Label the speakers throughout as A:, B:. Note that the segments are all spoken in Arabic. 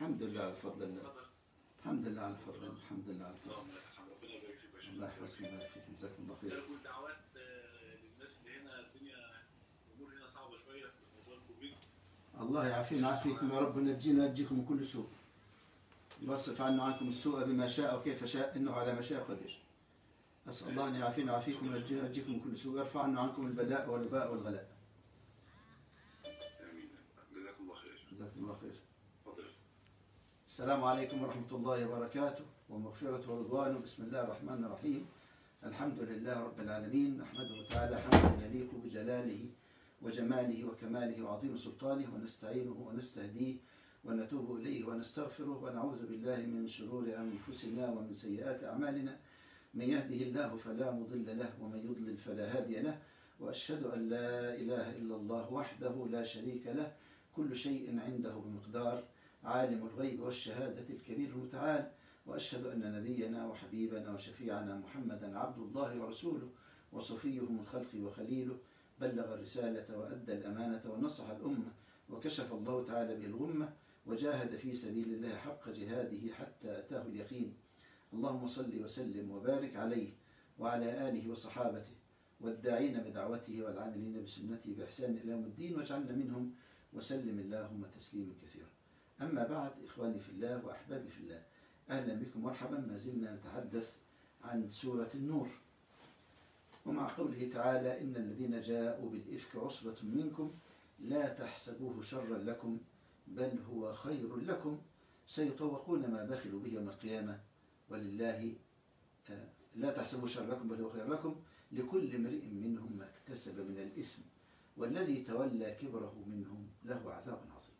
A: الحمد لله على فضل الله. الحمد لله على فضل الله. الحمد لله على فضل الله.
B: ربنا يبارك فيك يا شيخ.
A: الله يحفظكم ويبارك فيكم. جزاكم الله خير.
B: كل دعوات للناس اللي هنا، الدنيا الامور هنا صعبه شويه في موضوع الكوفيد.
A: الله يعافينا ويعافيكم يا رب، ونجينا وينجيكم من كل سوء. يصرف عنا عنكم السوء بما شاء وكيف شاء، انه على ما شاء قدير. اسال الله ان يعافينا ويعافيكم وينجينا وينجيكم من كل سوء، ويرفع عنا عنكم البلاء والوباء والغلاء.
B: امين. جزاكم الله خير.
A: جزاكم الله خير.
B: اتفضل.
A: السلام عليكم ورحمة الله وبركاته، ومغفرة ورضوانه. بسم الله الرحمن الرحيم. الحمد لله رب العالمين، نحمده تعالى حمدا يليق بجلاله وجماله وكماله وعظيم سلطانه، ونستعينه ونستهديه ونتوب إليه ونستغفره، ونعوذ بالله من شرور أنفسنا ومن سيئات أعمالنا. من يهده الله فلا مضل له، ومن يضلل فلا هادي له، وأشهد أن لا إله إلا الله وحده لا شريك له، كل شيء عنده بمقدار، عالم الغيب والشهادة الكبير المتعال. وأشهد أن نبينا وحبيبنا وشفيعنا محمدا عبد الله ورسوله، وصفيه من خلقه وخليله، بلغ الرسالة وأدى الأمانة ونصح الأمة، وكشف الله تعالى به الغمة، وجاهد في سبيل الله حق جهاده حتى أتاه اليقين. اللهم صل وسلم وبارك عليه وعلى آله وصحابته والداعين بدعوته والعاملين بسنته بإحسان إلى يوم الدين، واجعلنا منهم، وسلم اللهم تسليما كثيرا. أما بعد، إخواني في الله وأحبابي في الله، أهلا بكم مرحبا. ما زلنا نتحدث عن سورة النور، ومع قوله تعالى: إن الذين جاءوا بالإفك عصبة منكم لا تحسبوه شرا لكم بل هو خير لكم سيطوقون ما بخلوا به يوم القيامة ولله لا تحسبوه شرا لكم بل هو خير لكم لكل امرئ منهم ما اكتسب من الإثم والذي تولى كبره منهم له عذاب عظيم.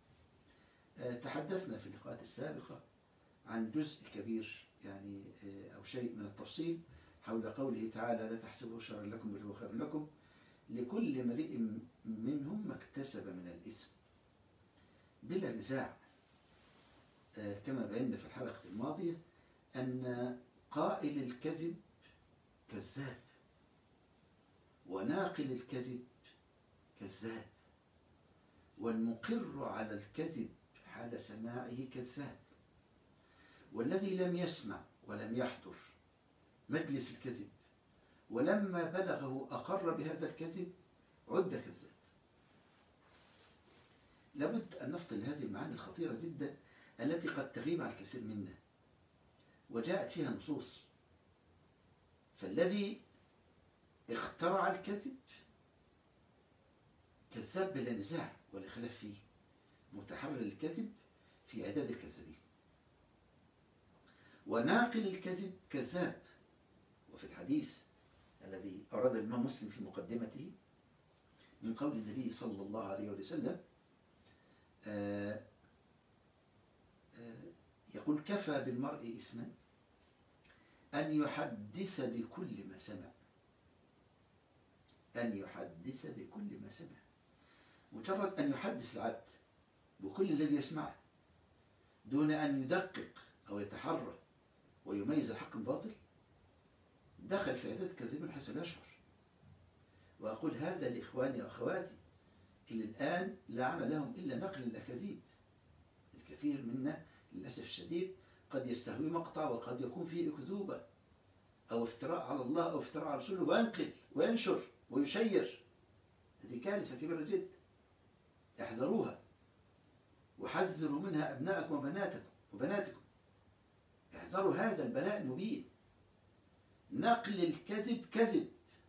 A: تحدثنا في اللقاءات السابقة عن جزء كبير يعني أو شيء من التفصيل حول قوله تعالى: لا تحسبوه شرا لكم بل هو خير لكم لكل امرئ منهم ما اكتسب من الإثم. بلا نزاع كما بينا في الحلقة الماضية أن قائل الكذب كذاب، وناقل الكذب كذاب، والمقر على الكذب حال سماعه كذاب، والذي لم يسمع ولم يحضر مجلس الكذب ولما بلغه أقر بهذا الكذب عد كذاب. لابد أن نفصل هذه المعاني الخطيرة جدا التي قد تغيب عن الكثير منا وجاءت فيها نصوص. فالذي اخترع الكذب كذاب بلا نزاع ولا خلاف فيه، متحرر الكذب في عداد الكذابين. وناقل الكذب كذاب. وفي الحديث الذي أورده الإمام مسلم في مقدمته من قول النبي صلى الله عليه وسلم يقول: كفى بالمرء إثما أن يحدث بكل ما سمع. أن يحدث بكل ما سمع. مجرد أن يحدث العبد بكل الذي يسمعه دون أن يدقق أو يتحرى ويميز الحق من الباطل دخل في عداد الكاذبين حيث لا يشعر. وأقول هذا لإخواني وأخواتي اللي الآن لا عمل لهم إلا نقل الأكاذيب. الكثير منا للأسف الشديد قد يستهوي مقطع وقد يكون فيه أكذوبة أو افتراء على الله أو افتراء على رسوله وينقل وينشر ويشير. هذه كارثة كبيرة جدا، احذروها وحذروا منها أبناءكم وبناتكم. احذروا هذا البلاء المبين. نقل الكذب كذب،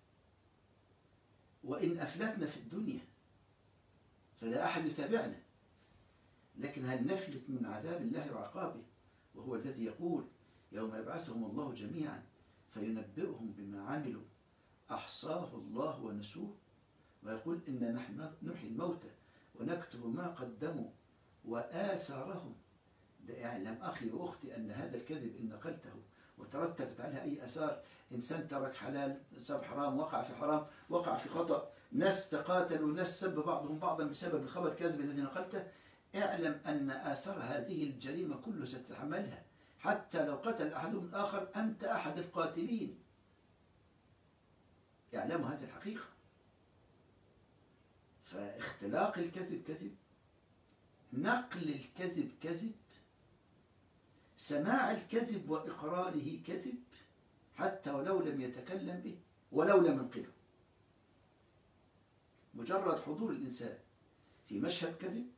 A: وإن أفلتنا في الدنيا فلا أحد يتابعنا، لكن هل نفلت من عذاب الله وعقابه؟ وهو الذي يقول: يوم يبعثهم الله جميعا فينبئهم بما عملوا أحصاه الله ونسوه. ويقول: إن نحن نحيي الموتى ونكتب ما قدموا وآثارهم. اعلم أخي وأختي أن هذا الكذب إن نقلته وترتبت عليها أي آثار، إنسان ترك حلال، ساب حرام، وقع في حرام، وقع في خطأ، ناس تقاتلوا، ناس سب بعضهم بعضا بسبب الخبر الكاذب الذي نقلته، اعلم أن آثار هذه الجريمة كله ستتحملها، حتى لو قتل أحدهم الآخر أنت أحد القاتلين. اعلموا هذه الحقيقة. فاختلاق الكذب كذب، نقل الكذب كذب، سماع الكذب وإقراره كذب حتى ولو لم يتكلم به ولو لم ينقله. مجرد حضور الإنسان في مشهد كذب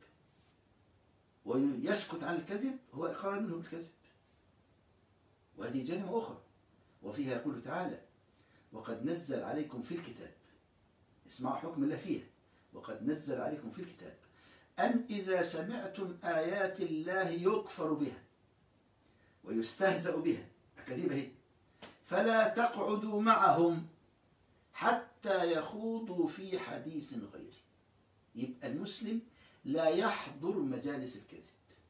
A: ويسكت عن الكذب هو إقرار منه بالكذب. وهذه جريمة أخرى، وفيها يقول تعالى: وقد نزل عليكم في الكتاب، اسمعوا حكم الله فيها، وقد نزل عليكم في الكتاب أن إذا سمعتم آيات الله يكفر بها ويستهزأ بها، أكاذيب هي، فلا تقعدوا معهم حتى يخوضوا في حديث غيره. يبقى المسلم لا يحضر مجالس الكذب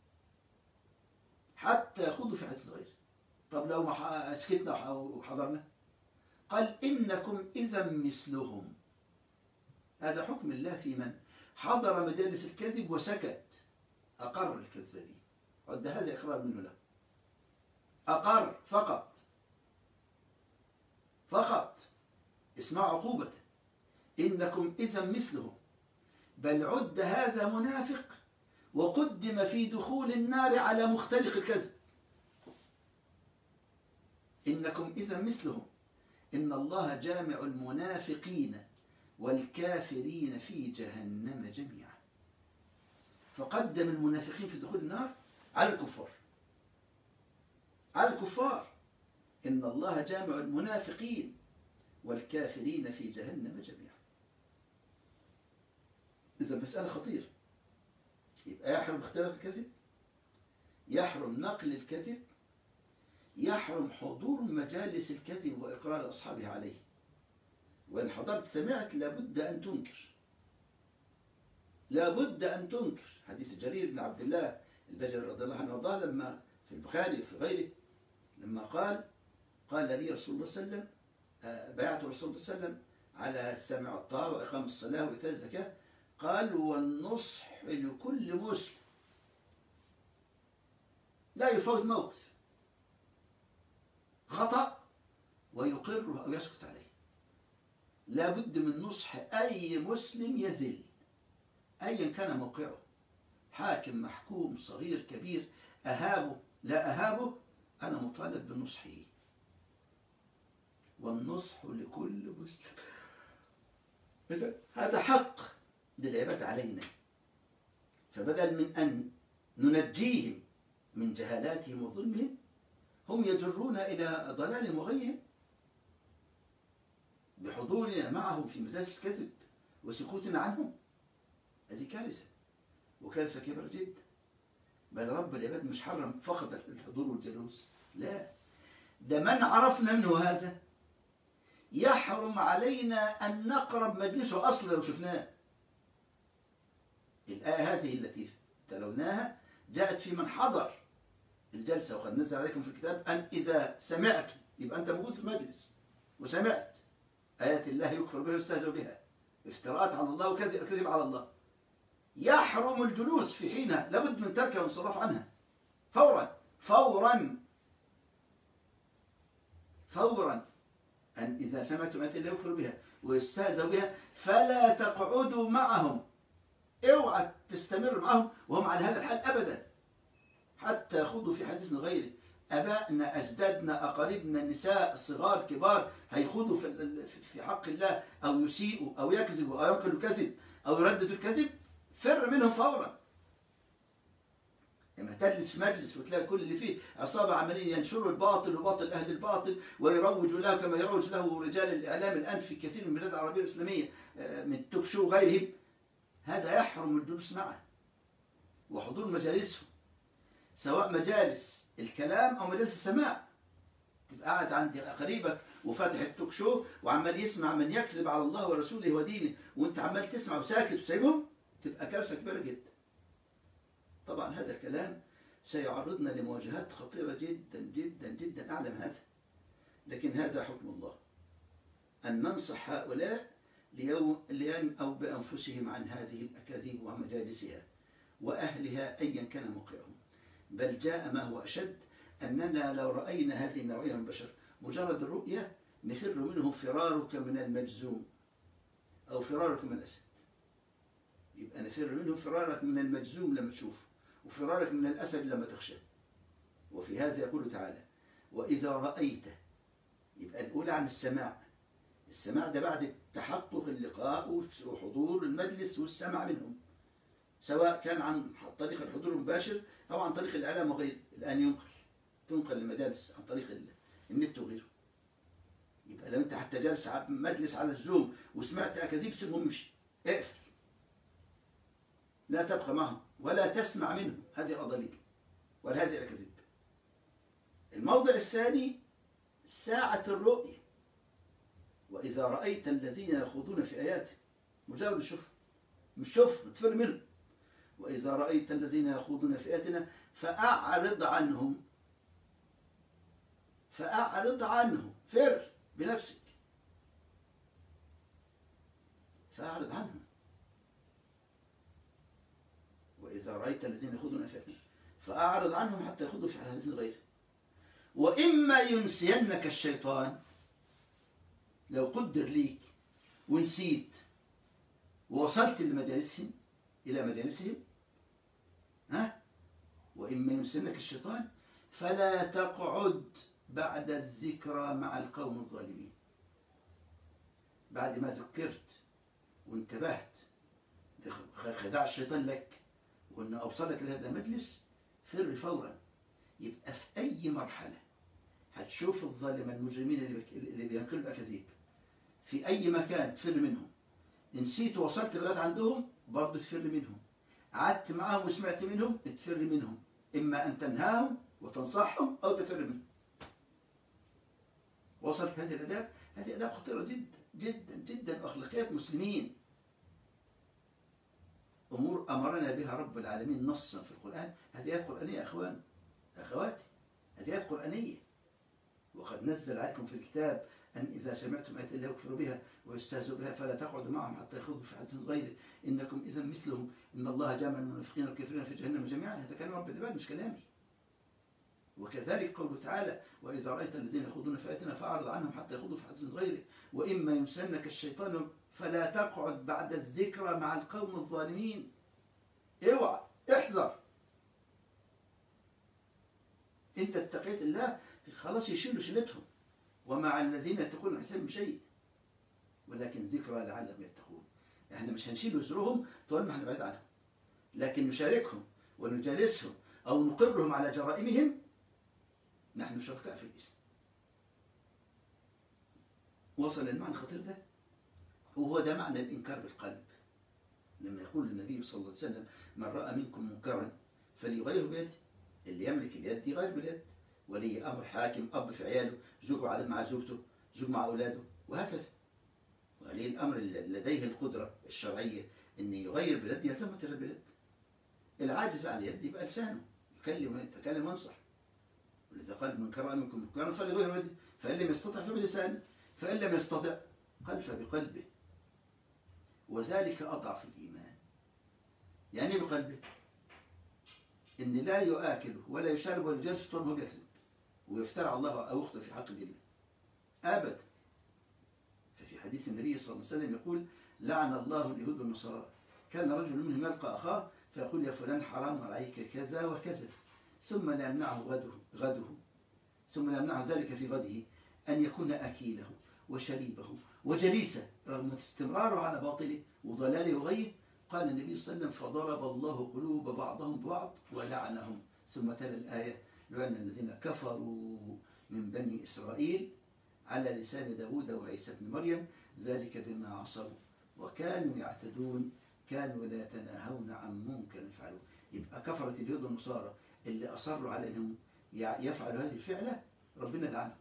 A: حتى يخوضوا في حديث غيره. طب لو ما سكتنا وحضرنا؟ قال: إنكم إذا مثلهم. هذا حكم الله في من حضر مجالس الكذب وسكت، أقر الكذابين، هذا إقرار منه له، أقر فقط. اسمع عقوبته: إنكم إذا مثلهم، بل عد هذا منافق وقدم في دخول النار على مختلق الكذب. إنكم إذا مثلهم، إن الله جامع المنافقين والكافرين في جهنم جميعا. فقدم المنافقين في دخول النار على الكفار. إن الله جامع المنافقين والكافرين في جهنم جميعا. إذا مسألة خطيرة. يبقى يحرم اختلاف الكذب، يحرم نقل الكذب، يحرم حضور مجالس الكذب وإقرار أصحابه عليه. وإن حضرت سمعت لابد أن تنكر. حديث جرير بن عبد الله البجلي رضي الله عنه وارضاه لما في البخاري وفي غيره، لما قال لي رسول الله صلى الله عليه وسلم: بايعت رسول الله صلى الله عليه وسلم على السمع والطاعة وإقام الصلاة وإيتاء الزكاة، قال: والنصح لكل مسلم لا يفوت موقف خطأ ويقره أو يسكت عليه. لا بد من نصح أي مسلم يذل أيا كان موقعه، حاكم، محكوم، صغير، كبير، أهابه لا أهابه، أنا مطالب بنصحه. والنصح لكل مسلم. هذا حق للعباد علينا. فبدل من أن ننجيهم من جهالاتهم وظلمهم، هم يجرون إلى ضلالهم وغيهم بحضورنا معهم في مجالس الكذب وسكوتنا عنهم. هذه كارثة، وكارثة كبيرة جدا. بل رب العباد مش حرم فقط الحضور والجلوس، لا، ده من عرفنا منه هذا يحرم علينا أن نقرب مجلسه أصلا لو شفناه. الآية هذه التي تلوناها جاءت في من حضر الجلسة: وقد نزل عليكم في الكتاب أن إذا سمعتم، يبقى أنت موجود في المجلس وسمعت آيات الله يكفر بها ويستهزأ بها، افتراءات على الله وكذب على الله، يحرم الجلوس في حينها، لابد من تركها والانصراف عنها فورا. أن إذا سمعتم آيات الله يكفر بها ويستهزأ بها فلا تقعدوا معهم، اوعى تستمر معهم وهم على هذا الحال أبدا حتى يخوضوا في حديث غيره. أبائنا، أجدادنا، أقاربنا، النساء، الصغار، كبار، هيخوضوا في حق الله أو يسيئوا أو يكذبوا أو ينقلوا الكذب أو يرددوا الكذب، فر منهم فورا. لما تجلس في مجلس وتلاقي كل اللي فيه عصابة عمالين ينشروا الباطل وباطل أهل الباطل ويروجوا له كما يروج له رجال الإعلام الآن في كثير من البلاد العربية الإسلامية من التوك شو وغيرهم، هذا يحرم الجلوس معه وحضور مجالسه، سواء مجالس الكلام أو مجالس السماع. تبقى قاعد عند قريبك وفاتح التوك شو وعمال يسمع من يكذب على الله ورسوله ودينه، وانت عمال تسمع وساكت وسايبهم، تبقى كارثة كبيرة جدا. طبعا هذا الكلام سيعرضنا لمواجهات خطيرة جدا جدا جدا، أعلم هذا. لكن هذا حكم الله، أن ننصح هؤلاء لينأوا بأنفسهم عن هذه الأكاذيب ومجالسها وأهلها أيا كان موقعهم. بل جاء ما هو أشد، أننا لو رأينا هذه النوعية من البشر مجرد الرؤية نفر منهم فرارك من المجزوم أو فرارك من الأسد. يبقى نفر منهم فرارك من المجزوم لما تشوفه، وفرارك من الأسد لما تخشاه. وفي هذا يقول تعالى: وإذا رأيت. يبقى الأولى عن السماع. السماع ده بعد تحقق اللقاء وحضور المجلس والسمع منهم، سواء كان عن طريق الحضور المباشر أو عن طريق الإعلام وغيره. الآن تنقل المجالس عن طريق النت وغيره. يبقى لو أنت حتى جالس مجلس على الزوم وسمعت أكاذيب، سيبهم امشي، اقفل، لا تبقى معهم ولا تسمع منهم هذه الأضاليل ولا هذه الأكاذيب. الموضع الثاني ساعة الرؤية. وإذا رأيت الذين يخوضون في آياته، مجرد الشوف، مش شوف تفر منهم. وإذا رأيت الذين يخوضون في آياتنا فأعرض عنهم. فأعرض عنهم، فر بنفسك، فأعرض عنهم. وإذا رأيت الذين يخوضون في آياتنا فأعرض عنهم حتى يخوضوا في حديث غيره. وإما ينسينك الشيطان، لو قدر ليك ونسيت ووصلت لمجالسهم إلى مجالسهم، وإما ينسينك الشيطان فلا تقعد بعد الذكرى مع القوم الظالمين. بعد ما ذكرت وانتبهت خداع الشيطان لك وأنه أوصلك لهذا المجلس، فر فورا. يبقى في أي مرحلة هتشوف الظالم المجرمين اللي بينقلوا الأكاذيب في أي مكان، تفر منهم. نسيت ووصلت لغاية عندهم، برضه تفر منهم. قعدت معهم وسمعت منهم، تفر منهم. إما أن تنهاهم وتنصحهم أو تفر منهم. وصلت هذه الآداب، هذه آداب خطيرة جدا جدا جدا، أخلاقيات مسلمين، أمور أمرنا بها رب العالمين نصا في القرآن. هذه آيات قرآنية أخوان أخواتي، هذه آيات قرآنية. وقد نزل عليكم في الكتاب أن إذا سمعتم آيات الله يكفر بها ويستهزئ بها فلا تقعدوا معهم حتى يخوضوا في حديث غيره إنكم إذا مثلهم إن الله جامع المنافقين والكافرين في جهنم جميعا. هذا كلام رب العباد مش كلامي. وكذلك قوله تعالى: وإذا رأيت الذين يخوضون في آياتنا فأعرض عنهم حتى يخوضوا في حديث غيره وإما ينسينك الشيطان فلا تقعد بعد الذكرى مع القوم الظالمين. اوعى، احذر. انت اتقيت الله خلاص يشيلوا شيلتهم، ومع الذين يتقون حسابهم شيء، ولكن ذكرى لعلهم يتقون. احنا مش هنشيل وزرهم طول ما احنا بعيد عنهم، لكن نشاركهم ونجالسهم او نقرهم على جرائمهم. نحن شركاء في الاسم. وصل المعنى الخطير ده، وهو ده معنى الانكار بالقلب. لما يقول النبي صلى الله عليه وسلم: من رأى منكم منكرا فليغيره بيده. اللي يملك اليد يغير باليد. ولي امر، حاكم، اب في عياله، زوجه مع زوجته، زوج مع اولاده، وهكذا. ولي الامر لديه القدره الشرعيه ان يغير باليد يلزمه تغير باليد. العاجز عن اليد يبقى لسانه، يتكلم وينصح. ولذا قال: من رأى منكم منكرا فليغيره بيده، فان لم يستطع فبلسانه، فان لم يستطع قال فبقلبه، وذلك اضعف الايمان. يعني بقلبه ان لا يؤكله ولا يشرب ولا يجلس طول ما هو بيكذب ويفترى على الله او يخطئ في حق دينه ابدا. ففي حديث النبي صلى الله عليه وسلم يقول: لعن الله اليهود والنصارى، كان رجل منهم يلقى اخاه فيقول: يا فلان حرام عليك كذا وكذا، ثم لا يمنعه غده ثم لا يمنعه ذلك في غده ان يكون اكيله وشريبه وجليسه رغم استمراره على باطله وضلاله وغيه. قال النبي صلى الله عليه وسلم: فضرب الله قلوب بعضهم ببعض ولعنهم. ثم تلا الآية: لعن الذين كفروا من بني إسرائيل على لسان داود وعيسى بن مريم ذلك بما عصوا وكانوا يعتدون كانوا لا يتناهون عن منكر فعلوه. يبقى كفرة اليهود والنصارى اللي أصروا على أنهم يفعلوا هذه الفعلة ربنا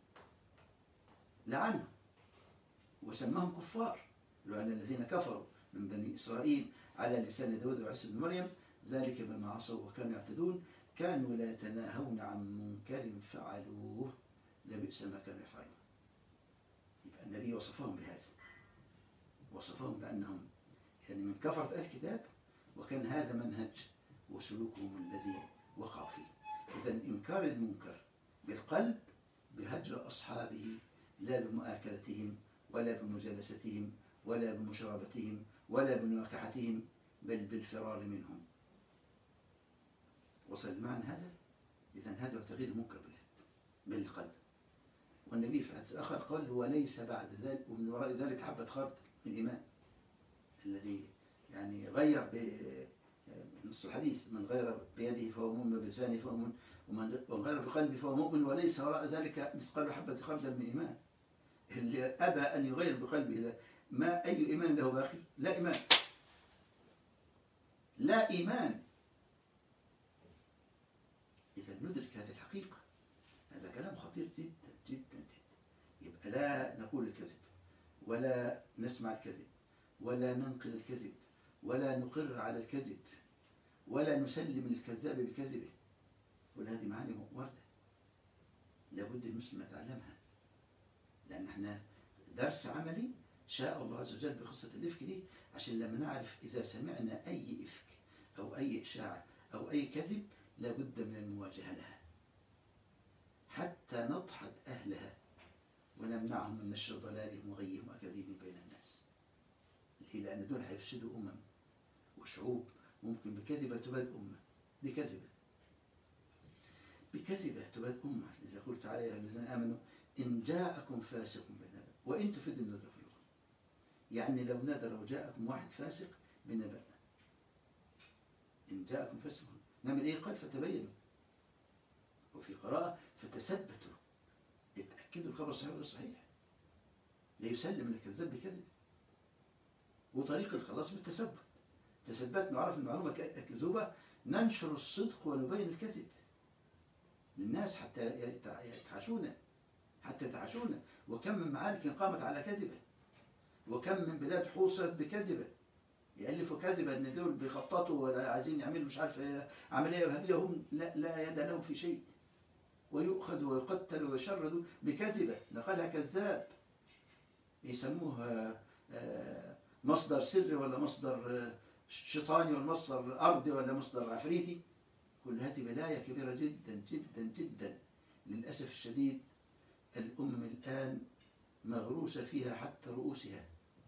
A: لعنهم وسماهم كفار. لعن الذين كفروا من بني إسرائيل على لسان داود وعيسى بن مريم ذلك بما عصوا وكانوا يعتدون كانوا لا يتناهون عن منكر فعلوه لبئس ما كانوا يفعلون. يبقى النبي وصفهم بهذا، وصفهم بأنهم يعني من كفرة الكتاب، وكان هذا منهج وسلوكهم الذي وقعوا فيه. إذا إنكار المنكر بالقلب بهجر أصحابه لا بمؤاكلتهم ولا بمجالستهم ولا بمشاربتهم ولا بمواكحتهم بل بالفرار منهم. وصل المعنى هذا؟ إذا هذا هو تغيير المنكر بالقلب. والنبي في الحديث الآخر قال وليس بعد ذلك ومن وراء ذلك حبة خردل من إيمان. الذي يعني غير بنص الحديث من غير بيده فهو مؤمن وبلسانه فهو مؤمن ومن غير بقلبه فهو مؤمن وليس وراء ذلك مثقال حبة خردل من إيمان. اللي أبى أن يغير بقلبه إذا ما أي إيمان له باقي؟ لا إيمان، لا إيمان. إذا ندرك هذه الحقيقة، هذا كلام خطير جدا جدا جدا. يبقى لا نقول الكذب ولا نسمع الكذب ولا ننقل الكذب ولا نقر على الكذب ولا نسلم للكذاب بكذبه. وهذه معاني واردة لابد المسلم يتعلمها، لأن احنا درس عملي شاء الله عز وجل بقصة الإفك دي عشان لما نعرف إذا سمعنا أي إفك أو أي إشاعة أو أي كذب لابد من المواجهة لها حتى نضحد أهلها ونمنعهم من نشر ضلالهم وغيهم وأكاذيبهم بين الناس. ليه؟ لأن دول هيفسدوا وشعوب. ممكن بكذبة تباد أمة، بكذبة تباد أمة. لذا قلت تعالى يا الذين آمنوا إن جاءكم فاسق بنبأ، وإن تفيد الندرة في اللغة، يعني لو نادر وجاءكم واحد فاسق بنبأ، إن جاءكم فاسق نعمل إيه؟ قال فتبينوا، وفي قراءة فتثبتوا، اتأكدوا الخبر صحيح ولا صحيح، لا يسلم الكذاب بكذب. وطريق الخلاص بالتثبت، تثبت نعرف المعلومة كذوبة ننشر الصدق ونبين الكذب للناس حتى يتعاشون. وكم من معارك قامت على كذبة، وكم من بلاد حوصرت بكذبة، يألفوا كذبة ان دول بيخططوا ولا عايزين يعملوا مش عارف عملية إرهابية وهم لا يد لهم في شيء، ويؤخذ ويقتل ويشرد بكذبة نقلها كذاب، يسموها مصدر سري ولا مصدر شيطاني ولا مصدر أرضي ولا مصدر عفريتي. كل هذه بلايا كبيرة جدا جدا جدا. للأسف الشديد الأمم الآن مغروسة فيها حتى رؤوسها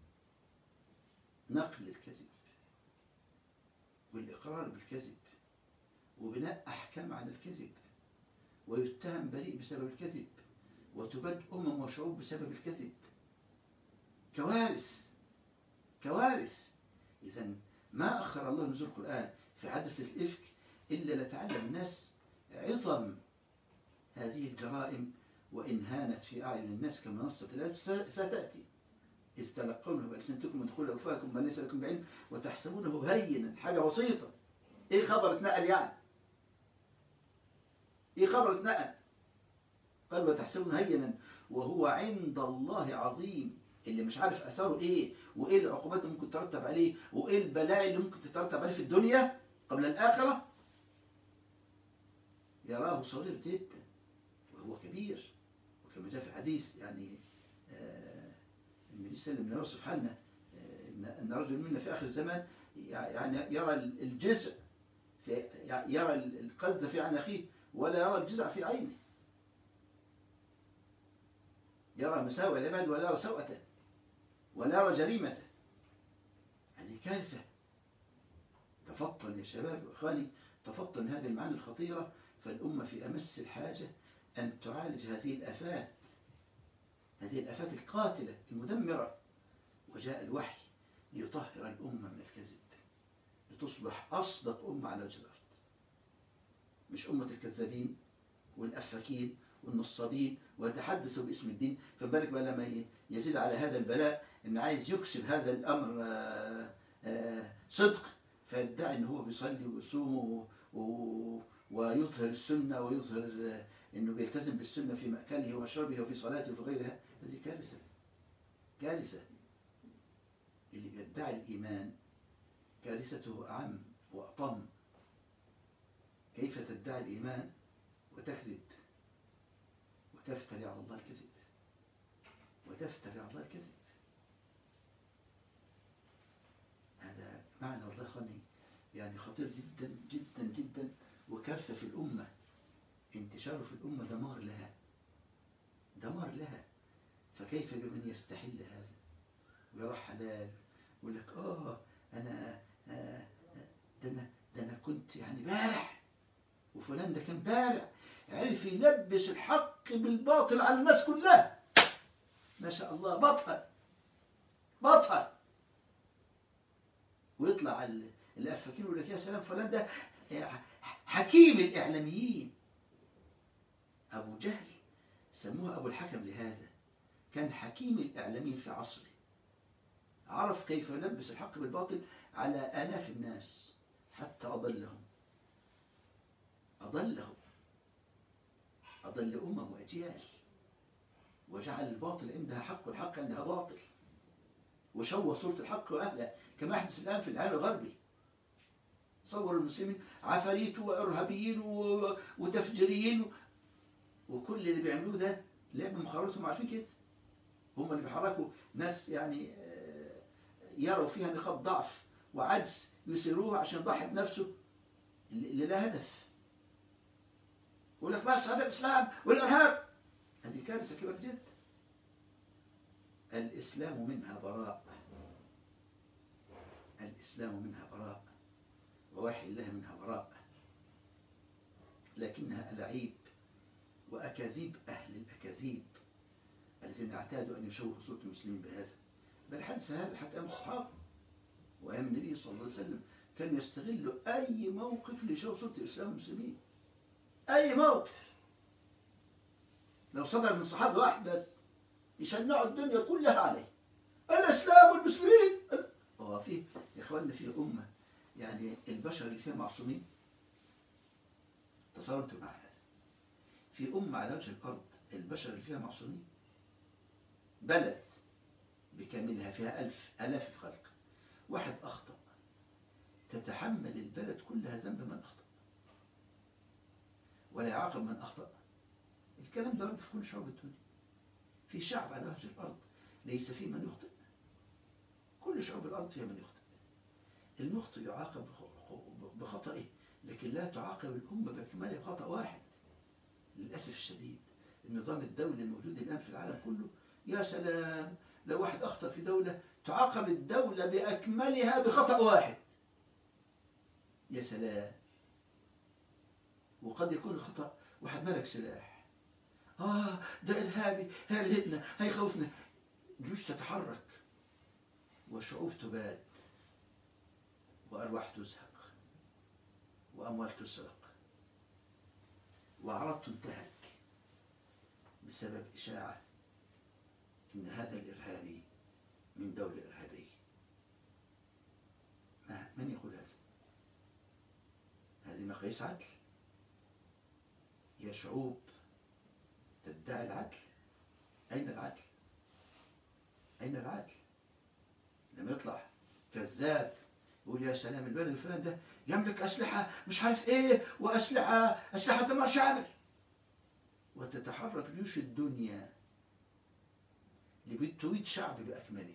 A: نقل الكذب والإقرار بالكذب وبناء أحكام على الكذب، ويتهم بريء بسبب الكذب، وتباد وشعوب بسبب الكذب. كوارث. إذن ما أخر الله نزول القرآن في حدث الإفك إلا لتعلم الناس عظم هذه الجرائم، وإن هانت في أعين الناس كما نصت الآية ستأتي. إذ تلقونه بألسنتكم وتدخل أفواهكم ما ليس لكم بعلم وتحسبونه هينا، حاجة بسيطة. إيه خبر اتنقل يعني؟ إيه خبر اتنقل؟ قال وتحسبونه هينا وهو عند الله عظيم. اللي مش عارف أثاره إيه وإيه العقوبات اللي ممكن تترتب عليه وإيه البلاء اللي ممكن تترتب عليه في الدنيا قبل الآخرة يراه صغير جدا وهو كبير. وكما جاء في الحديث يعني النبي صلى الله عليه وسلم يوصف حالنا ان رجل منا في اخر الزمان يعني يرى الجزع يرى القذ في عين اخيه ولا يرى الجزع في عينه، يرى مساوئ العباد ولا يرى سوءته ولا يرى جريمته. هذه كارثه. تفطن يا شباب واخواني، تفطن هذه المعاني الخطيره، فالامه في امس الحاجه ان تعالج هذه الآفات القاتلة المدمرة. وجاء الوحي ليطهر الأمة من الكذب لتصبح أصدق أمة على وجه الأرض، مش أمة الكذابين والأفاكين والنصابين ويتحدثوا باسم الدين. فبالك بقى لما يزيد على هذا البلاء إن عايز يكسب هذا الأمر صدق، فيدعي إن هو بيصلي ويصوم ويظهر السنة ويظهر إنه بيلتزم بالسنة في مأكله ومشربه وفي صلاته وفي غيرها. هذه كارثة. اللي بيدعي الإيمان كارثته أعم وأطم. كيف تدعي الإيمان وتكذب وتفتري على الله الكذب؟ هذا معنى والله أخواني يعني خطير جدا جدا جدا، وكارثة في الأمة. انتشاره في الأمة دمار لها. فكيف بمن يستحل هذا ويرى حلال ويقول لك ده أنا كنت يعني بارع، وفلان ده كان بارع، عرف يلبس الحق بالباطل على الناس كلها. ما شاء الله، بطل. ويطلع الافاكين يقول لك يا سلام فلان ده حكيم الاعلاميين. ابو جهل سموه ابو الحكم لهذا، كان حكيم الاعلاميين في عصره، عرف كيف يلبس الحق بالباطل على آلاف الناس حتى أضل وأجيال، وجعل الباطل عندها حق والحق عندها باطل، وشوه صورة الحق وأهلها كما يحدث الآن في العالم الغربي. صور المسلمين عفاريت وإرهابيين وتفجيريين، وكل اللي بيعملوه ده لعب مخابراتهم، عارفين كده. هم اللي بيحركوا ناس يعني يروا فيها نقاط ضعف وعجز يثيروها عشان يضحي بنفسه اللي لا هدف. يقول لك بس هذا الإسلام والإرهاب، هذه كارثة كبيرة جدا. الإسلام منها براء، ووحي الله منها براء، لكنها ألاعيب وأكاذيب أهل الأكاذيب الذين اعتادوا أن يشوهوا صورة المسلمين بهذا. بل حدث هذا حتى أيام الصحابة وأيام النبي صلى الله عليه وسلم، كانوا يستغلوا أي موقف ليشوهوا صورة الإسلام والمسلمين. أي موقف لو صدر من صحابي واحد بس يشنعوا الدنيا كلها عليه، الإسلام والمسلمين. هو في يا إخواننا في أمة يعني البشر اللي فيها معصومين؟ تصوروا أنتم معنا هذا؟ في أمة على وجه الأرض البشر اللي فيها معصومين؟ بلد بكاملها فيها آلاف الخلق، واحد أخطأ تتحمل البلد كلها ذنب من أخطأ ولا يعاقب من أخطأ. الكلام ده ورد في كل شعوب الدنيا. في شعب على وجه الأرض ليس فيه من يخطئ، كل شعوب الأرض فيها من يخطئ. المخطئ يعاقب بخطئه، لكن لا تعاقب الأمة بإكمال خطأ واحد. للأسف الشديد النظام الدولي الموجود الآن في العالم كله، يا سلام لو واحد أخطأ في دولة تعاقب الدولة بأكملها بخطأ واحد، يا سلام. وقد يكون الخطأ واحد ملك سلاح، ده إرهابي هيرهبنا هيخوفنا، جيوش تتحرك وشعوب تباد وأرواح تزهق وأموال تسرق وأعراض تنتهك بسبب إشاعة إن هذا الإرهابي من دولة إرهابية. من يقول هذا؟ هذه مقاييس عدل؟ يا شعوب تدعي العدل، أين العدل؟ أين العدل؟ لما يطلع كذاب يقول يا سلام البلد الفلاني ده يملك أسلحة مش عارف إيه، أسلحة دمار شامل، وتتحرك جيوش الدنيا لتريد شعب بأكمله،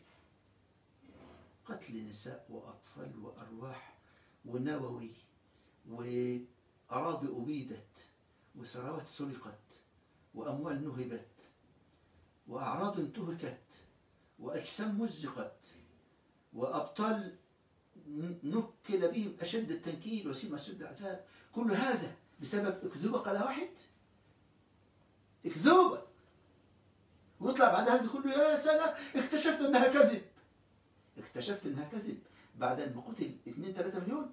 A: قتل نساء وأطفال وأرواح ونووي وأراضي أبيدت وثروات سرقت وأموال نهبت وأعراض انتهكت وأجسام مزقت وأبطال نكل بهم أشد التنكيل وسيما أشد العذاب. كل هذا بسبب أكذوبة قال واحد، أكذوبة، ويطلع بعد هذا كله يا سلام اكتشفت أنها كذب. اكتشفت أنها كذب بعد أن قتل 2-3 مليون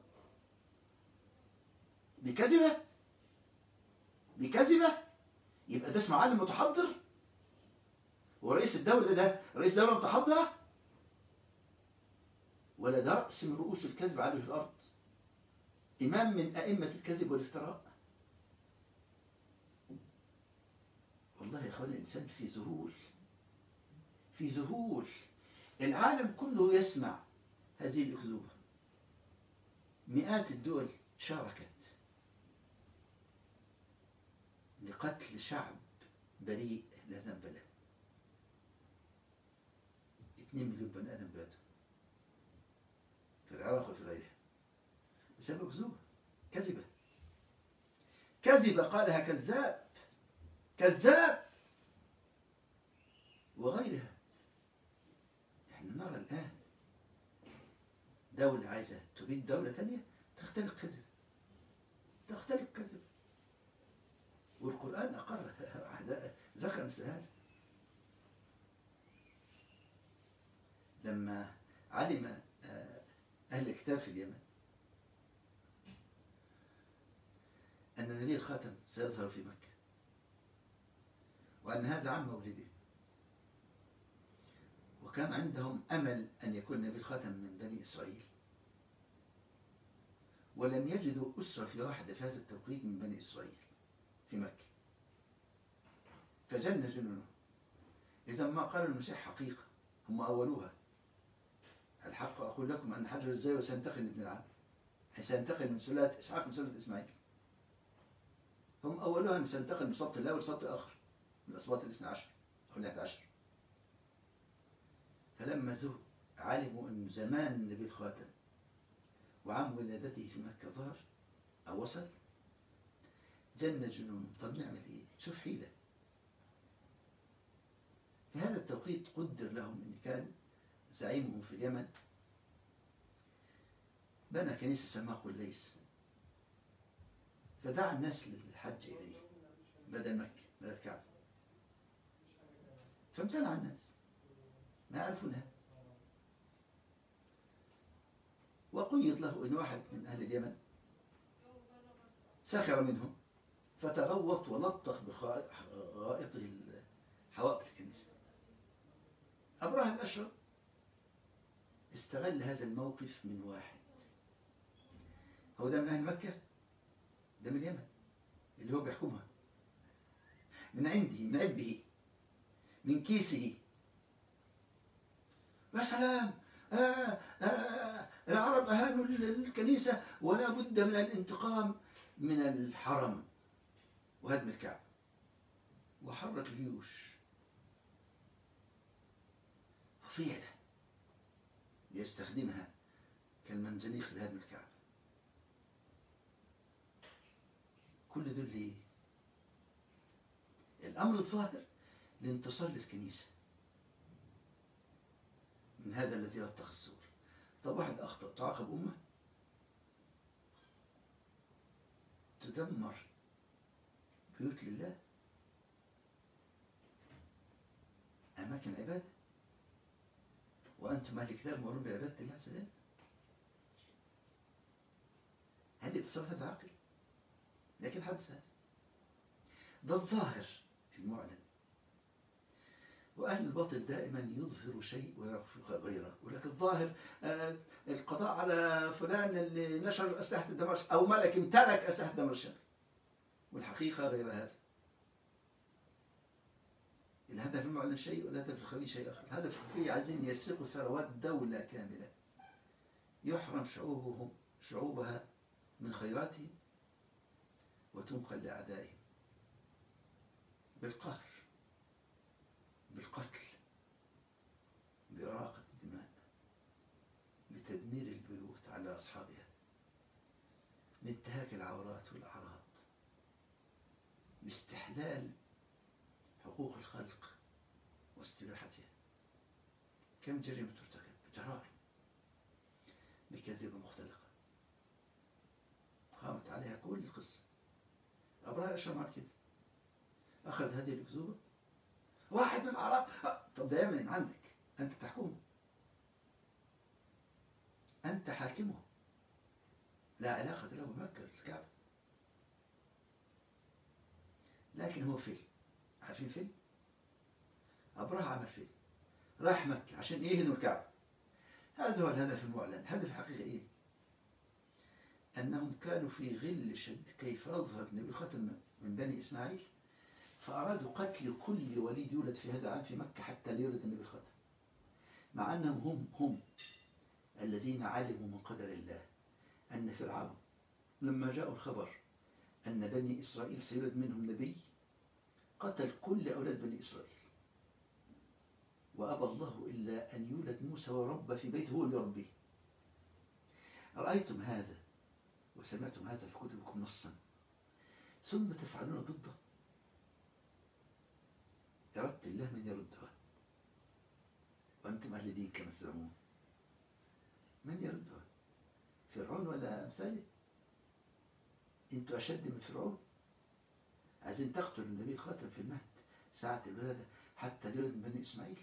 A: بكذبة. يبقى ده اسمه عالم متحضر؟ ورئيس الدولة ده رئيس دولة متحضرة؟ ولا ده رأس من رؤوس الكذب على وجه الأرض، إمام من أئمة الكذب والافتراء؟ والله يا إخواني الإنسان في ذهول. العالم كله يسمع هذه الأكذوبة. مئات الدول شاركت لقتل شعب بريء لا ذنب له. 2 مليون بني آدم باتوا في العراق وفي غيرها بسبب أكذوبة، كذبة قالها كذاب وغيرها. احنا نرى الآن دولة عايزة تريد دولة ثانية تختلق كذب، والقرآن أقر ذكر مثل هذا. لما علم أهل الكتاب في اليمن أن نبي الخاتم سيظهر في مكة، وأن هذا عم مولده، وكان عندهم أمل أن يكون نبي الخاتم من بني إسرائيل، ولم يجدوا أسرة في واحدة في هذا التوقيت من بني إسرائيل في مكة، فجن جنونه. إذا ما قال المسيح حقيقة، هم أولوها. الحق أقول لكم أن حجر الزاوية سينتقل لابن العام، سينتقل من سلالة إسحاق من سلالة إسماعيل. هم أولوها أن سينتقل من سبط الأول لسبط الآخر من الأسباط الاثنى عشر أو الأحد عشر. فلما علموا أن زمان النبي الخاتم وعام ولادته في مكة ظهر أو وصل، جن جنون. طب نعمل إيه؟ شوف حيلة. في هذا التوقيت قدر لهم أن كان زعيمهم في اليمن بنى كنيسة سماها قليس، فدعا الناس للحج إليه بدل مكة بدل الكعبة، فامتنع الناس ما يعرفونها. وقيد له أن واحد من أهل اليمن سخر منهم فتغوط ولطخ بغائطه حوائط الكنيسة. أبرهة الأشرم استغل هذا الموقف من واحد، هو ده من أهل مكة، ده من اليمن اللي هو بيحكمها، من عنده من عبه من كيسه. يا سلام، العرب أهانوا الكنيسة ولا بد من الانتقام من الحرم وهدم الكعبة، وحرك جيوش فعلا يستخدمها كالمنجنيق لهدم الكعبة. كل دول ليه؟ الأمر الظاهر لانتصار للكنيسة من هذا الذي لطخ السور. طب واحد أخطأ تعاقب أمة؟ تدمر بيوت لله، أماكن عبادة، وأنتم أهل الكتاب مؤمنون بعبادة الله عز وجل. هل يتصور هذا عاقل؟ لكن حدث هذا، ده الظاهر المعلن. وأهل الباطل دائما يظهر شيء ويخفي غيره، ولكن الظاهر القضاء على فلان اللي نشر أسلحة الدمار أو ملك امتلك أسلحة الدمار الشامل، والحقيقة غير هذا. الهدف المعلن شيء والهدف الخفي شيء آخر. الهدف الخفي عايزين يسرقوا ثروات دولة كاملة يحرم شعوبها من خيراتهم وتنقل لأعدائهم بالقهر، بالقتل، بإراقة الدماء، بتدمير البيوت على أصحابها، بانتهاك العورات والأعراض، باستحلال حقوق الخلق واستباحتها. كم جريمة ترتكب، جرائم بكذبة مختلقة قامت عليها كل القصة. أبرهة الأشرم عمل كده، أخذ هذه الأكذوبة واحد من العرب. طب ده يمني عندك، أنت تحكمه، أنت حاكمه، لا علاقة له بمكة الكعبة. لكن هو فيلم، عارفين فيلم؟ أبرهة عمل فيلم، راح مكة عشان يهدم الكعبة. هذا هو الهدف المعلن. الهدف الحقيقي إيه؟ أنهم كانوا في غل شد كيف يظهر نبي الخاتم من بني إسماعيل، فأرادوا قتل كل وليد يولد في هذا العام في مكة حتى ليولد النبي الخاتم، مع أنهم هم الذين علموا من قدر الله أن فرعون لما جاءوا الخبر أن بني إسرائيل سيولد منهم نبي قتل كل أولاد بني إسرائيل، وأبى الله إلا أن يولد موسى ورب في بيته هو اللي يربيه. رأيتم هذا وسمعتم هذا في كتبكم نصا، ثم تفعلون ضده. إرادة الله من يردها، وأنتم أهل دين كما تزعمون. من يردها؟ فرعون ولا أمثاله؟ أنتم أشد من فرعون. عايزين تقتلوا النبي الخاتم في المهد ساعة الولادة حتى يولد من بني إسماعيل،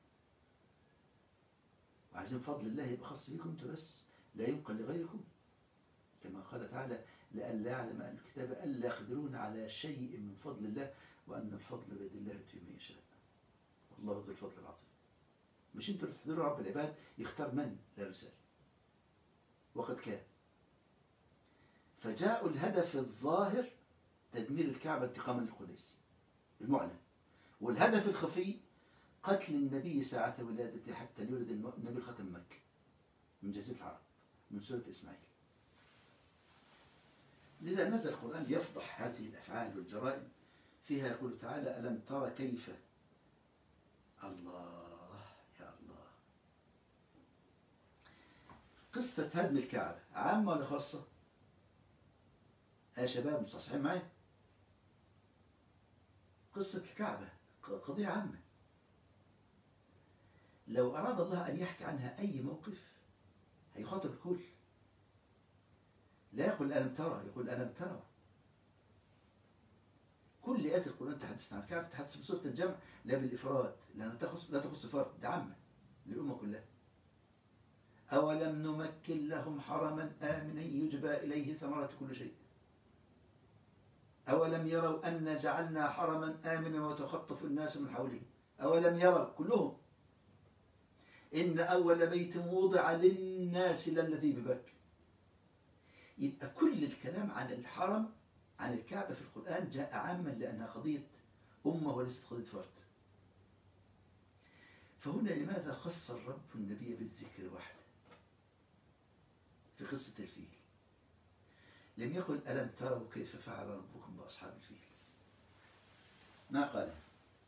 A: وعايزين فضل الله يبقى خاص بكم انتوا بس، لا ينقل لغيركم، كما قال تعالى لئلا يعلم أهل الكتاب ألا يقدرون على شيء من فضل الله وأن الفضل بيد الله يؤتيه من يشاء والله ذو الفضل العظيم. مش انتوا اللي تقدروا رب العباد يختار من لا رسالة، وقد كان. فجاءوا الهدف الظاهر تدمير الكعبة انتقاما للقديس المعلن، والهدف الخفي قتل النبي ساعة ولادته حتى يولد النبي الختم مكة من جزيرة العرب من سورة إسماعيل. لذا نزل القرآن يفضح هذه الأفعال والجرائم، فيها يقول تعالى ألم ترى كيف، الله يا الله، قصة هدم الكعبة عامة ولا خاصة؟ يا شباب مصحصحين معايا؟ قصة الكعبة قضية عامة، لو أراد الله أن يحكي عنها أي موقف هيخاطب الكل، لا يقول ألم ترى، يقول ألم ترى. كل آيات القرآن تحدث عن الكعبة تحدث بصيغة الجمع لا بالإفراد، لأنها لا تخص فرد، ده عامة للأمة كلها. أولم نمكن لهم حرما آمنا يجبى إليه ثمرات كل شيء، أولم يروا أن جعلنا حرما آمنا وتخطف الناس من حوله، أولم يروا كلهم إن أول بيت وضع للناس للذي ببكر. يبقى كل الكلام عن الحرم عن الكعبة في القرآن جاء عاما لأنها قضية أمة وليست قضية فرد. فهنا لماذا خص الرب النبي بالذكر وحده في قصة الفيل؟ لم يقل ألم تروا كيف فعل ربكم بأصحاب الفيل، ما قالها،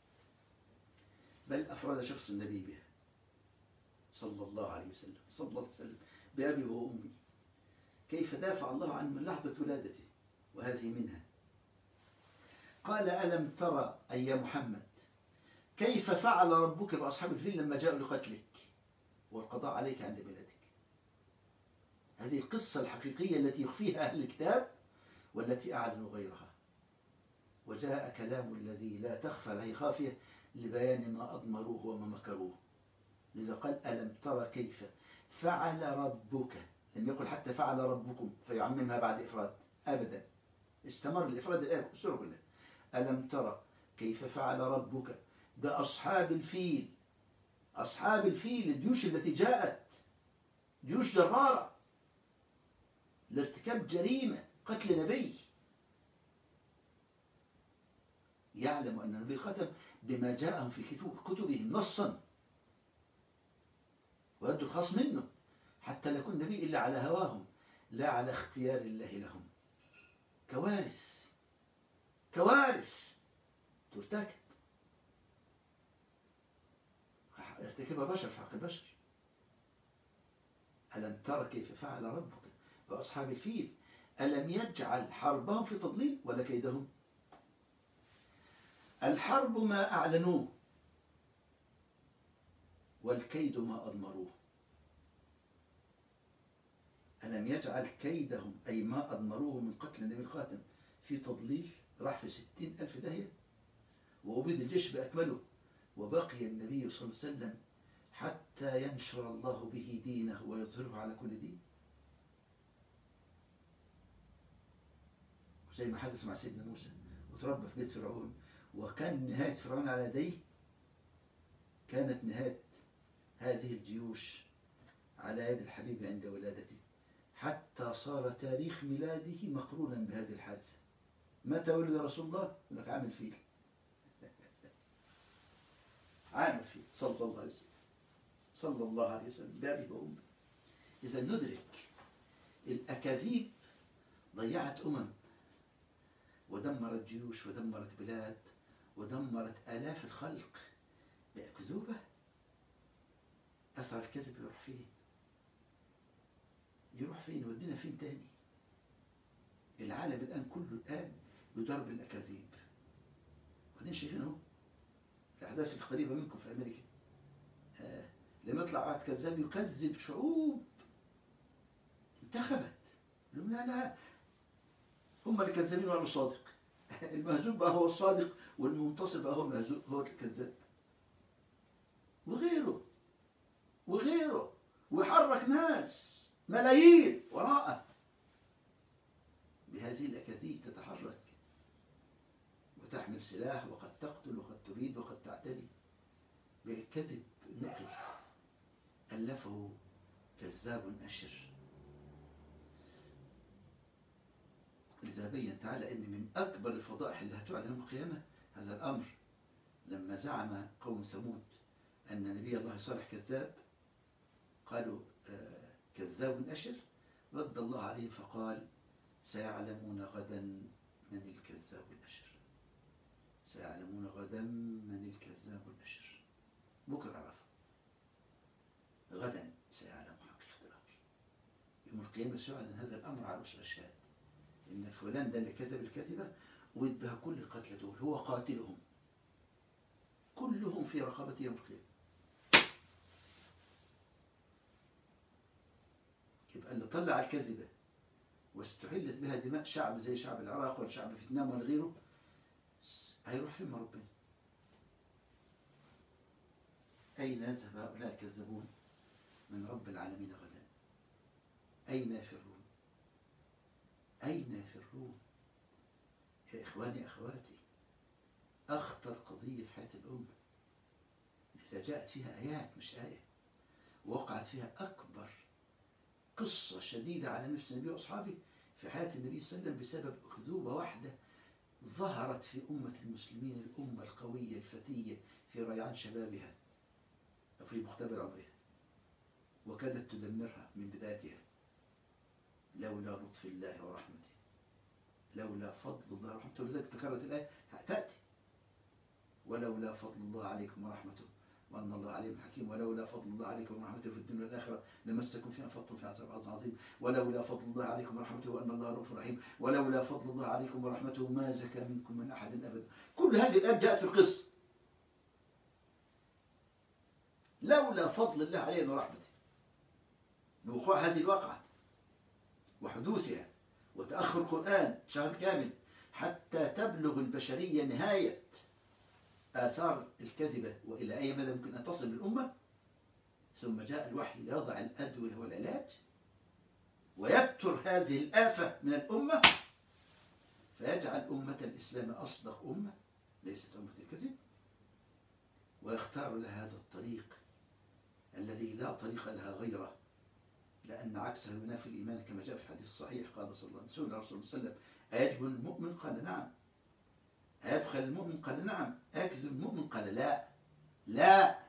A: بل أفراد شخص النبي بها صلى الله عليه وسلم، صلى الله عليه وسلم بأبي وأمي، كيف دافع الله عنه من لحظة ولادته، وهذه منها. قال ألم ترى أي يا محمد كيف فعل ربك بأصحاب الفيل لما جاءوا لقتلك والقضاء عليك عند ميلادك. هذه القصة الحقيقية التي يخفيها أهل الكتاب والتي أعلنوا غيرها، وجاء كلام الذي لا تخفى عليه خافية لبيان ما أضمروه وما مكروه. لذا قال ألم ترى كيف فعل ربك، لم يقل حتى فعل ربكم فيعممها بعد إفراد أبدا، استمر الإفراد الآية السورة كلها. ألم ترى كيف فعل ربك بأصحاب الفيل، أصحاب الفيل الجيوش التي جاءت جيوش جرارة لارتكاب جريمة قتل نبي، يعلم أن النبي الختم بما جاءهم في كتبهم نصا ويد الخاص منه، حتى لا يكون النبي إلا على هواهم لا على اختيار الله لهم. كوارث كوارث ترتكب يرتكبها بشر في حق البشر. ألم ترى كيف فعل ربك بأصحاب الفيل ألم يجعل حربهم في تضليل ولا كيدهم. الحرب ما أعلنوه والكيد ما أضمروه. ألم يجعل كيدهم أي ما أضمروه من قتل النبي الخاتم في تضليل، راح في 60,000 داهية، وأبيد الجيش بأكمله، وبقي النبي صلى الله عليه وسلم حتى ينشر الله به دينه ويظهره على كل دين. وزي ما حدث مع سيدنا موسى وتربى في بيت فرعون، وكان نهاية فرعون على يديه كانت نهاية هذه الجيوش على يد الحبيب عند ولادته، حتى صار تاريخ ميلاده مقرونا بهذه الحادثة. متى ولد رسول الله؟ يقول لك عام الفيل. عام الفيل صلى الله عليه وسلم، صلى الله عليه وسلم بأبي وأمي. إذا ندرك الأكاذيب ضيعت ودمرت جيوش ودمرت بلاد ودمرت آلاف الخلق بأكذوبة. أثر الكذب يروح فين؟ يروح فين؟ يودينا فين تاني؟ العالم الآن كله الآن يدار بالأكاذيب. وبعدين شايفين اهو الأحداث القريبة منكم في أمريكا، لما يطلع واحد كذاب يكذب شعوب انتخبت، يقولون لا هم اللي كذابين وأنا صادق. المهزوم بقى هو الصادق، والمنتصر بقى هو المهزوم، هو الكذاب، وغيره وغيره، ويحرك ناس ملايين وراءه بهذه الأكاذيب، تتحرك وتحمل سلاح، وقد تقتل وقد تبيد وقد تعتدي بالكذب نقل ألفه كذاب أشر. لذا بين تعالى أن من أكبر الفضائح اللي هتعلن يوم القيامة هذا الأمر، لما زعم قوم ثمود أن نبي الله صالح كذاب، قالوا كذاب أشر، رد الله عليه فقال سيعلمون غدا من الكذاب الأشر. سيعلمون غدا من الكذاب الأشر، بكرة عرفه، غدا سيعلم حقيقة الأمر. يوم القيامة سيعلن هذا الأمر على رؤوس الأشهاد، إن الفلان ده اللي كذب الكذبة ويد بها كل القتلى دول هو قاتلهم، كلهم في رقبة يوم القيامة. يبقى اللي طلع الكذبة واستحلت بها دماء شعب زي شعب العراق ولا شعب فيتنام ولا غيره، هيروح فين ربنا؟ أين يذهب هؤلاء الكذابون من رب العالمين غدا؟ أين يفرون؟ أين يفرون؟ يا إخواني أخواتي، أخطر قضية في حياة الأمة إذا جاءت فيها آيات مش آية، ووقعت فيها أكبر قصة شديدة على نفس النبي وأصحابه في حياة النبي صلى الله عليه وسلم بسبب أكذوبة واحدة ظهرت في أمة المسلمين، الأمة القوية الفتية في ريعان شبابها وفي مقتبل عمرها، وكادت تدمرها من بدايتها. لولا لطف الله ورحمته، لولا فضل الله ورحمته، ولذلك تكررت الآية تأتي ولولا فضل الله عليكم ورحمته وأن الله عليم حكيم، ولولا فضل الله عليكم ورحمته في الدنيا والآخرة لمسكم فيما أفضتم في عذاب عظيم، ولولا فضل الله عليكم ورحمته وأن الله رؤوف رحيم، ولولا فضل الله عليكم ورحمته ما زكى منكم من أحد أبدا. كل هذه الآيات جاءت في القصة، لولا فضل الله علينا ورحمته، بوقوع هذه الواقعة وحدوثها وتأخر القرآن شهر كامل حتى تبلغ البشرية نهاية آثار الكذبة وإلى أي مدى ممكن أن تصل بالأمة، ثم جاء الوحي ليضع الأدوية والعلاج ويبتر هذه الآفة من الأمة، فيجعل أمة الإسلام أصدق أمة ليست أمة الكذب، ويختار لها هذا الطريق الذي لا طريق لها غيره، لأن عكسه ينافي الإيمان كما جاء في الحديث الصحيح. قال صلى الله عليه وسلم رسول الله صلى الله عليه وسلم أيجبن المؤمن؟ قال نعم. أيبخل المؤمن؟ قال نعم. أيكذب المؤمن؟ قال لا. لا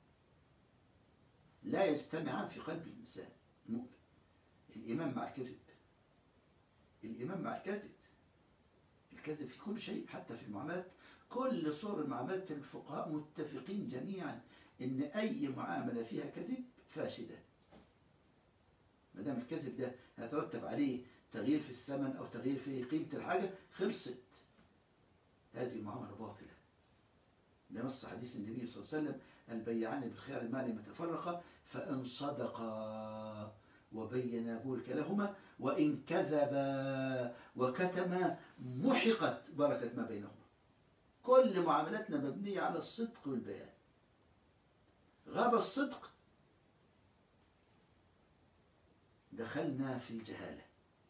A: لا يجتمعان في قلب الإنسان المؤمن، الإيمان مع الكذب، الإيمان مع الكذب، الكذب في كل شيء حتى في المعاملات، كل صور المعاملات الفقهاء متفقين جميعا إن أي معاملة فيها كذب فاسدة، ما دام الكذب ده هيترتب عليه تغيير في الثمن أو تغيير في قيمة الحاجة، خلصت هذه المعاملة باطلة. ده نص حديث النبي صلى الله عليه وسلم البيعان بالخيار ما لم يتفرقا فإن صدقا وبينا بورك لهما وإن كذبا وكتما محقت بركة ما بينهما. كل معاملاتنا مبنية على الصدق والبيان. غاب الصدق دخلنا في الجهالة،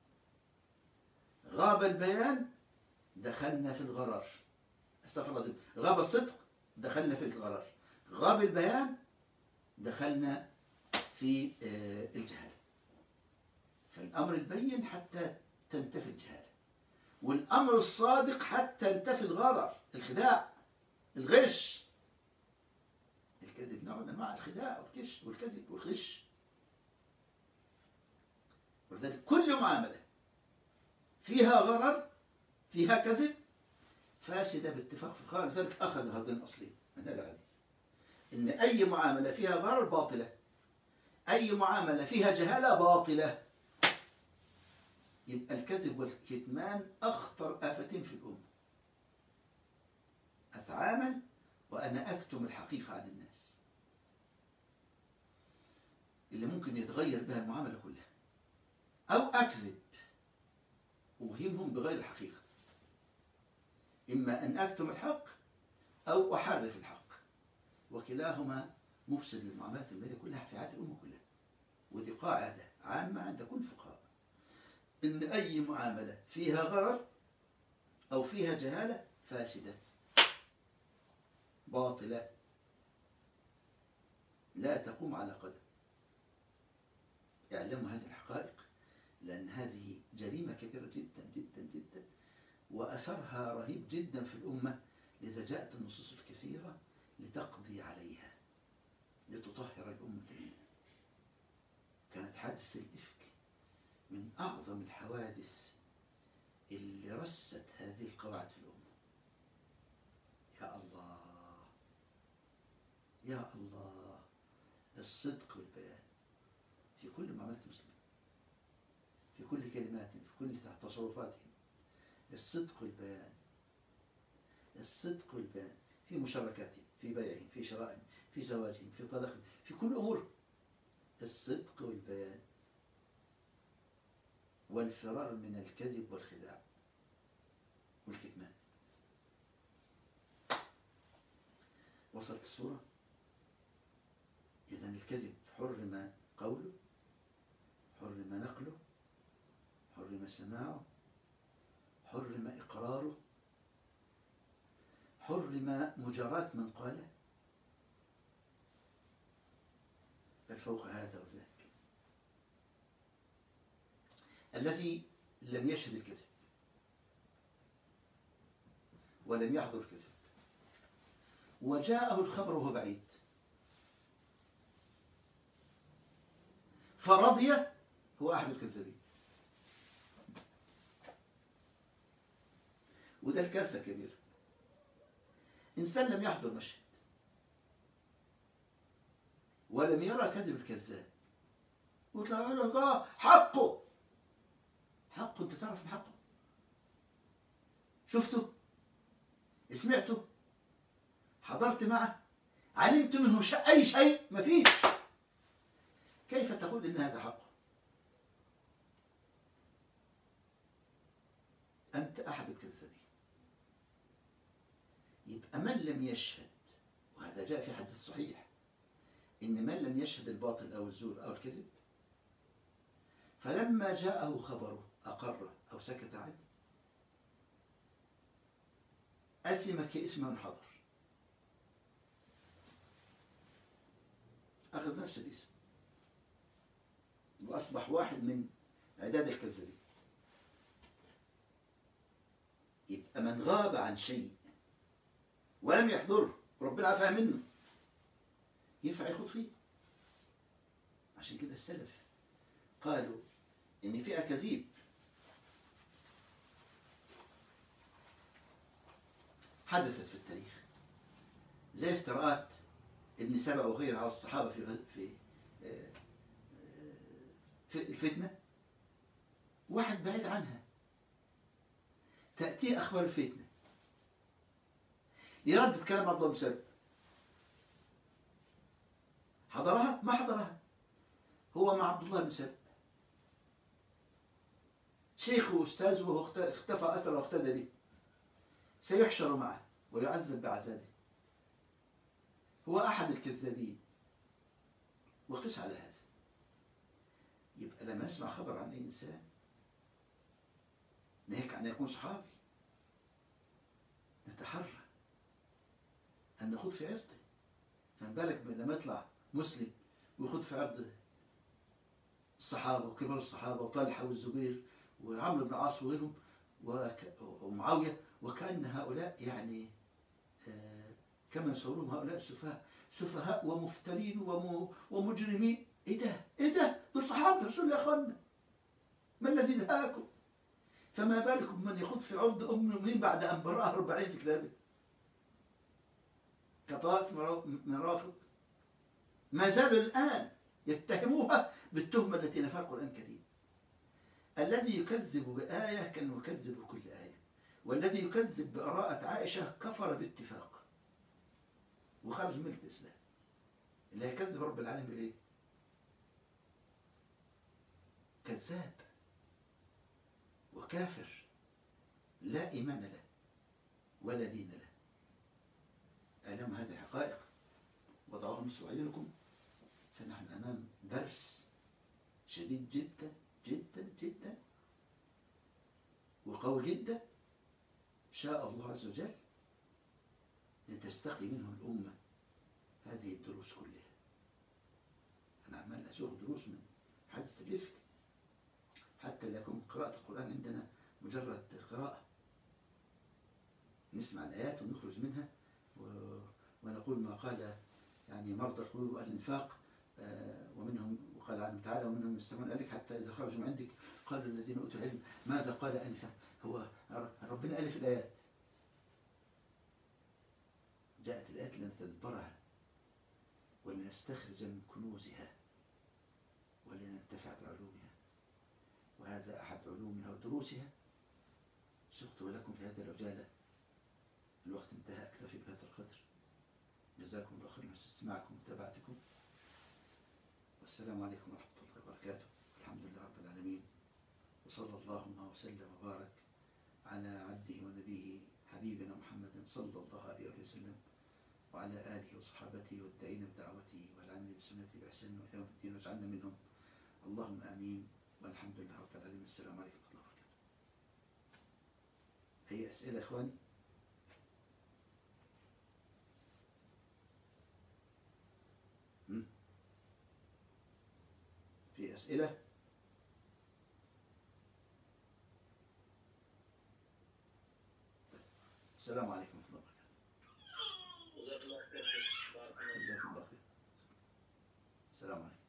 A: غاب البيان دخلنا في الغرر. استغفر الله العظيم. غاب الصدق دخلنا في الغرر، غاب البيان دخلنا في الجهالة. فالأمر البين حتى تنتفي الجهالة، والأمر الصادق حتى ينتفي الغرر، الخداع، الغش. الكذب نوع من أنواع الخداع والكش والكذب والغش. ولذلك كل معاملة فيها غرر فيها كذب فاسدة باتفاق فقهاء. لذلك أخذ هذين الأصلين من هذا الحديث، إن أي معاملة فيها غرر باطلة، أي معاملة فيها جهالة باطلة. يبقى الكذب والكتمان أخطر آفتين في الأمة. أتعامل وأنا أكتم الحقيقة عن الناس اللي ممكن يتغير بها المعاملة كلها، أو أكذب أوهمهم بغير الحقيقة إما أن أكتم الحق أو أحرف الحق، وكلاهما مفسد للمعاملات المالية كلها في حياة الأمة كلها. ودي قاعدة عامة عند كل الفقهاء، إن أي معاملة فيها غرر أو فيها جهالة فاسدة باطلة لا تقوم على قدم. اعلموا هذه الحقائق، لأن هذه جريمة كبيرة جدا جدا جدا، وأثرها رهيب جدا في الأمة، لذا جاءت النصوص الكثيرة لتقضي عليها، لتطهر الأمة منها. كانت حادثة الإفك من أعظم الحوادث اللي رست هذه القواعد في الأمة. يا الله يا الله، الصدق والبيان في كل معاملات المسلمين، في كل كلماتهم، في كل تصرفاتهم. الصدق والبيان، الصدق والبيان في مشاركاتهم، في بيعهم، في شرائهم، في زواجهم، في طلاقهم، في كل أمور. الصدق والبيان، والفرار من الكذب والخداع والكتمان. وصلت الصورة؟ إذن الكذب حرم قوله، حرم نقله، حرم سماعه، حرم إقراره، حرم مجاراة من قاله، بل فوق هذا وذاك. الذي لم يشهد الكذب ولم يحضر الكذب وجاءه الخبر وهو بعيد فرضي، هو أحد الكذابين. وده الكارثة الكبيرة. إنسان لم يحضر مشهد ولم يرى كذب الكذاب، ويطلع يقول لك حقه، حقه. أنت تعرف حقه؟ شفته؟ سمعته؟ حضرت معه؟ علمت منه أي شيء؟ ما فيش. كيف تقول إن هذا حقه؟ أنت أحد الكذابين. يبقى من لم يشهد، وهذا جاء في حديث صحيح، إن من لم يشهد الباطل أو الزور أو الكذب فلما جاءه خبره أقره أو سكت عنه أثم كإثم من حضر، أخذ نفس الاسم وأصبح واحد من عداد الكذابين. يبقى من غاب عن شيء ولم يحضره وربنا عافاه منه ينفع يخوض فيه. عشان كده السلف قالوا إن في أكاذيب حدثت في التاريخ، زي افتراءات ابن سبأ وغيره على الصحابة في الفتنة. واحد بعيد عنها تأتيه أخبار الفتنة، يردد كلام عبد الله بن سبأ. حضرها؟ ما حضرها. هو مع عبد الله بن سبأ شيخه وأستاذه، وهو اختفى أثره واقتدى به، سيحشر معه ويعذب بعذابه. هو أحد الكذابين. وقس على هذا. يبقى لما نسمع خبر عن أي إنسان ناهيك عن يكون صحابي نتحرى أن نخوض في عرضه. فما بالك لما يطلع مسلم ويخوض في عرض الصحابة وكبار الصحابة وطلحة والزبير وعمرو بن العاص وغيرهم ومعاوية، وكأن هؤلاء يعني كما يصورون هؤلاء سفهاء ومفترين ومجرمين. ايه ده؟ ايه ده؟ دول صحابة رسول الله يا اخوانا، ما الذي دهاكم؟ فما بالكم من يخوض في عرض ام المؤمنين بعد ان برأها 40 في كتابه كطائف من رافض ما زالوا الآن يتهموها بالتهمة التي نفاها القرآن الكريم. الذي يكذب بآية كان يكذب بكل آية، والذي يكذب بآراءة عائشة كفر باتفاق وخرج من الإسلام. اللي هيكذب رب العالمين بإيه؟ كذاب وكافر لا إيمان له. ولا دين له. اعلموا هذه الحقائق وضعوها نصب أعينكم، فنحن أمام درس شديد جدا جدا جدا وقوي جدا شاء الله عز وجل لتستقي منه الأمة هذه الدروس كلها. أنا عمال أسوق دروس من حادثة الإفك حتى لا يكون قراءة القرآن عندنا مجرد قراءة، نسمع الآيات ونخرج منها ونقول ما قال يعني مرضى القلوب والنفاق، ومنهم وقال عنه تعالى ومنهم يستمعون إليك حتى إذا خرجوا من عندك قالوا الذين أوتوا العلم ماذا قال آنفا. هو ربنا ألف الآيات، جاءت الآيات لنتدبرها ولنستخرج من كنوزها ولننتفع بعلومها، وهذا أحد علومها ودروسها. سقت لكم في هذا العجالة، الوقت انتهى، أكتفي بهذا القدر. جزاكم الله خيرا استماعكم ومتابعتكم، والسلام عليكم ورحمة الله وبركاته. الحمد لله رب العالمين، وصلى الله وسلم وبارك على عبده ونبيه حبيبنا محمد صلى الله عليه وسلم وعلى آله وصحابته والداعين بدعوته والعاملين بسنته بإحسان إلى يوم الدين، واجعلنا منهم اللهم آمين، والحمد لله رب العالمين. السلام عليكم ورحمة الله وبركاته. أي أسئلة يا إخواني؟ في أسئلة؟ السلام عليكم ورحمة الله وبركاته.
B: جزاك الله خير. بارك الله.
A: جزاكم الله خير. السلام عليكم.